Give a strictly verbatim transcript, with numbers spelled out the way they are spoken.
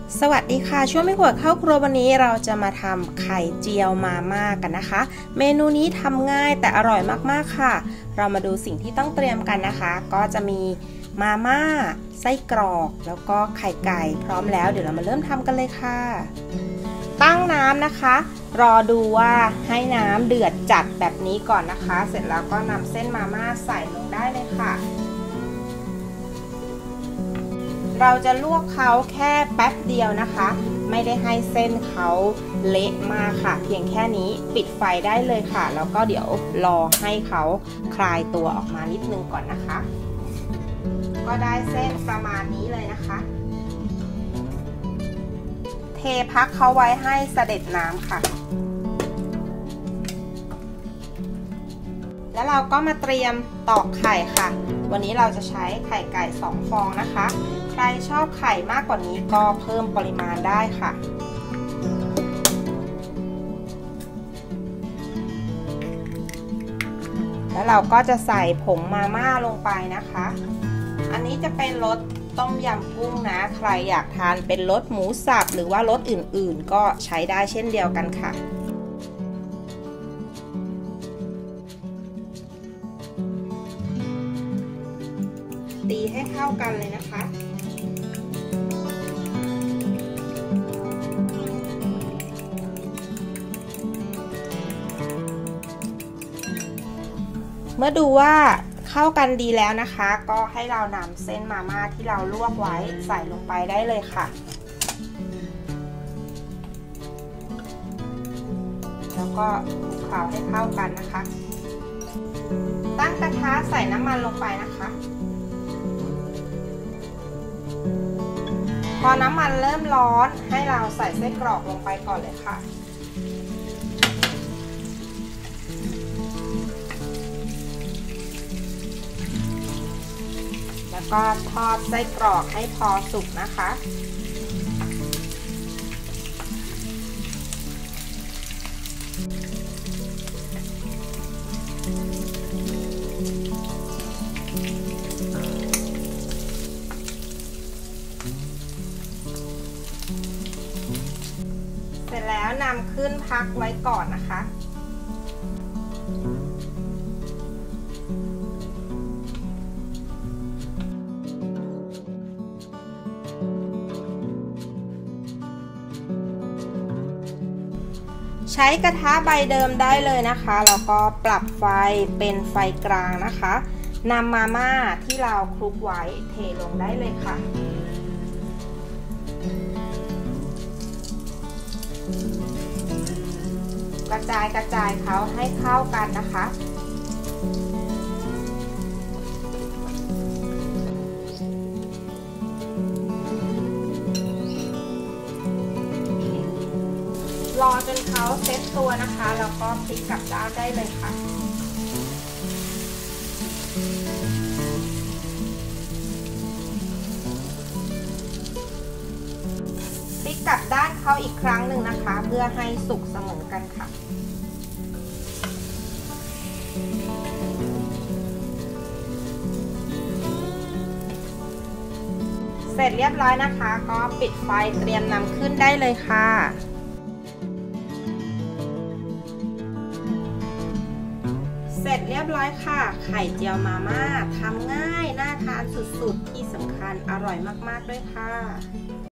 สวัสดีค่ะช่วงไม่ขวดเข้าครัววันนี้เราจะมาทำไข่เจียวมาม่ากันนะคะเมนูนี้ทำง่ายแต่อร่อยมากๆค่ะเรามาดูสิ่งที่ต้องเตรียมกันนะคะก็จะมีมาม่าไส้กรอกแล้วก็ไข่ไก่พร้อมแล้วเดี๋ยวเรามาเริ่มทำกันเลยค่ะตั้งน้ำนะคะรอดูว่าให้น้ำเดือดจัดแบบนี้ก่อนนะคะเสร็จแล้วก็นำเส้นมาม่าใส่ลงได้เลยค่ะเราจะลวกเขาแค่แป๊บเดียวนะคะไม่ได้ให้เส้นเขาเละมากค่ะเพียงแค่นี้ปิดไฟได้เลยค่ะแล้วก็เดี๋ยวรอให้เขาคลายตัวออกมานิดนึงก่อนนะคะก็ได้เส้นประมาณนี้เลยนะคะเทพักเขาไว้ให้เสด็จน้ำค่ะแล้วเราก็มาเตรียมตอกไข่ค่ะวันนี้เราจะใช้ไข่ไก่สองฟองนะคะใครชอบไข่มากกว่านี้ก็เพิ่มปริมาณได้ค่ะแล้วเราก็จะใส่ผงมาม่าลงไปนะคะอันนี้จะเป็นรสต้มยำกุ้งนะใครอยากทานเป็นรสหมูสับหรือว่ารสอื่นๆก็ใช้ได้เช่นเดียวกันค่ะตีให้เข้ากันเลยนะคะเมื่อดูว่าเข้ากันดีแล้วนะคะก็ให้เรานำเส้นมาม่าที่เราลวกไว้ใส่ลงไปได้เลยค่ะแล้วก็คลุกเคล้าให้เข้ากันนะคะตั้งกระทะใส่น้ำมันลงไปนะคะพอน้ำมันเริ่มร้อนให้เราใส่ไส้กรอกลงไปก่อนเลยค่ะแล้วก็ทอดไส้กรอกให้พอสุกนะคะเสร็จแล้วนำขึ้นพักไว้ก่อนนะคะใช้กระทะใบเดิมได้เลยนะคะแล้วก็ปรับไฟเป็นไฟกลางนะคะนำมาม่าที่เราคลุกไว้เทลงได้เลยค่ะกระจายกระจายเขาให้เข้ากันนะคะรอจนเขาเซ็ตตัวนะคะแล้วก็พลิกกลับด้านได้เลยค่ะพลิกกลับด้านเขาอีกครั้งหนึ่งนะคะเพื่อให้สุกเสมอกันค่ะเสร็จเรียบร้อยนะคะก็ปิดไฟเตรียมนำขึ้นได้เลยค่ะเสร็จเรียบร้อยค่ะไข่เจียวมาม่าทำง่ายน่าทานสุดๆที่สำคัญอร่อยมากๆด้วยค่ะ